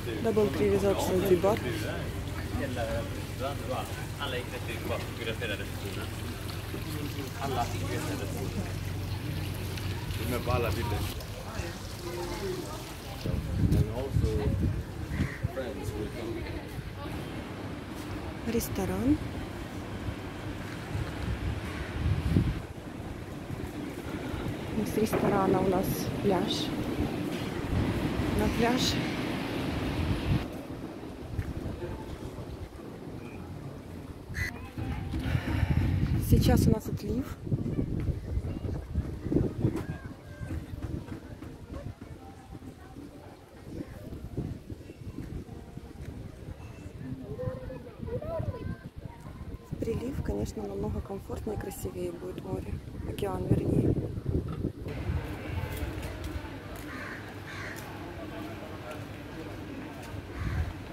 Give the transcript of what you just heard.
Double-tree resort Zanzibar. Zanzibar. Alla gick rätt ut bara fotograferade personen. Alla fick fotograferade personen. De är på alla bilder. And also friends will come. Ресторан. С ресторана у нас пляж. На пляж. Сейчас у нас отлив. Прилив, конечно, намного комфортнее и красивее будет море. Океан, вернее.